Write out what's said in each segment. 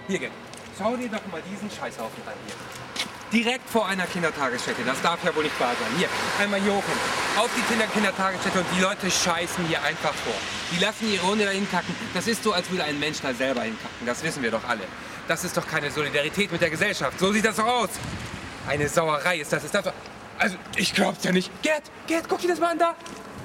Hier, Gerd, schau dir doch mal diesen Scheißhaufen an hier. Direkt vor einer Kindertagesstätte, das darf ja wohl nicht wahr sein. Hier, einmal hier hoch, auf die Kindertagesstätte und die Leute scheißen hier einfach vor. Die lassen ihre Hunde da hinkacken. Das ist so, als würde ein Mensch da selber hinkacken. Das wissen wir doch alle. Das ist doch keine Solidarität mit der Gesellschaft. So sieht das doch aus. Eine Sauerei ist das. Also, ich glaub's ja nicht. Gerd, guck dir das mal an da.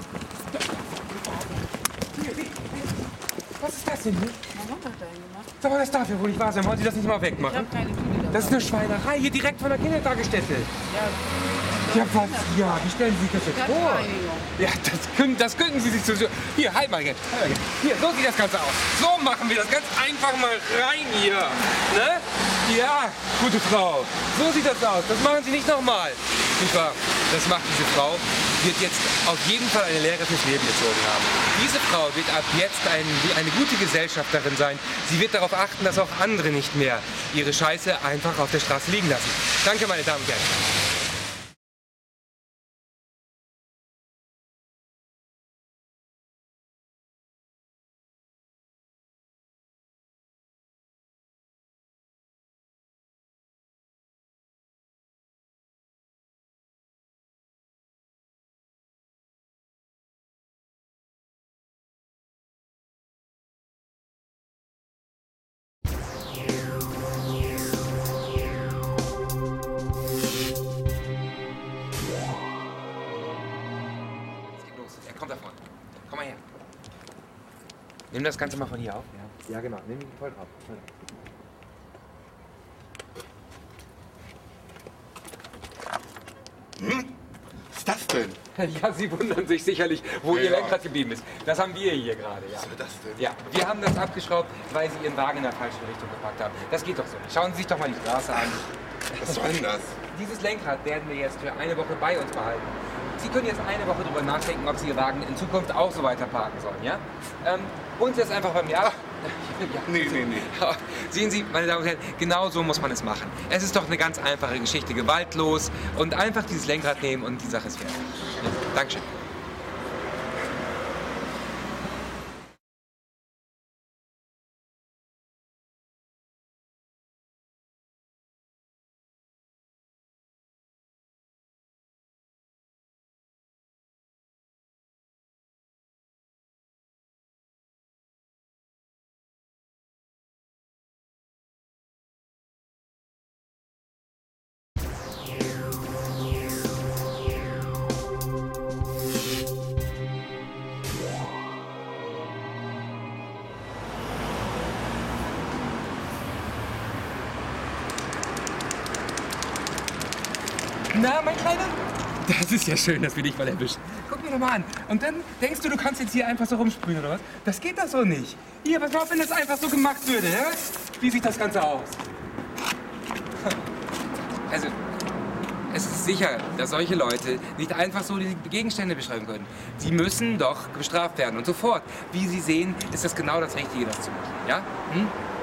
Was ist das denn hier? Mein Hund hat da hingemacht. Sag mal, das darf ja wohl nicht wahr sein. Wollen Sie das nicht mal Ich wegmachen? habe keine Tüte dabei. Das ist eine Schweinerei, hier direkt von der Kindertagesstätte. Ja, Ja, was? Ja, wie stellen Sie sich das jetzt vor? Stadtreinigung. Ja, das könnten Sie sich so... Hier, halt mal, Gerd. Hier, so sieht das Ganze aus. So machen wir das ganz einfach mal rein hier. Ne? Ja, gute Frau. So sieht das aus. Das machen Sie nicht nochmal. Nicht wahr? Das macht diese Frau. Wird jetzt auf jeden Fall eine Lehre fürs Leben gezogen haben. Diese Frau wird ab jetzt eine gute Gesellschafterin sein. Sie wird darauf achten, dass auch andere nicht mehr ihre Scheiße einfach auf der Straße liegen lassen. Danke, meine Damen und Herren. Komm da vorne. Komm mal her. Nimm das Ganze mal von hier auf. Ja genau. Nimm ihn voll drauf. Was ist das denn? Ja, Sie wundern sich sicherlich, wo Ihr Lenkrad geblieben ist. Das haben wir hier gerade. Ja. Was soll das denn? Ja, wir haben das abgeschraubt, weil Sie Ihren Wagen in der falschen Richtung gepackt haben. Das geht doch so nicht. Schauen Sie sich doch mal die Straße an. Was soll denn das? Dieses Lenkrad werden wir jetzt für eine Woche bei uns behalten. Sie können jetzt eine Woche darüber nachdenken, ob Sie Ihr Wagen in Zukunft auch so weiter parken sollen, ja? Holen Sie das einfach bei mir ab. Ja. Nee. Sehen Sie, meine Damen und Herren, genau so muss man es machen. Es ist doch eine ganz einfache Geschichte, gewaltlos und einfach dieses Lenkrad nehmen und die Sache ist fertig. Ja, Dankeschön. Na, mein Kleiner? Das ist ja schön, dass wir dich mal erwischen. Guck mir doch mal an. Und dann denkst du, du kannst jetzt hier einfach so rumsprühen, oder was? Das geht doch so nicht. Hier, pass mal auf, wenn das einfach so gemacht würde, ja? Wie sieht das Ganze aus? Also, es ist sicher, dass solche Leute nicht einfach so die Gegenstände beschreiben können. Sie müssen doch bestraft werden und sofort. Wie Sie sehen, ist das genau das Richtige, das zu machen, ja? Hm?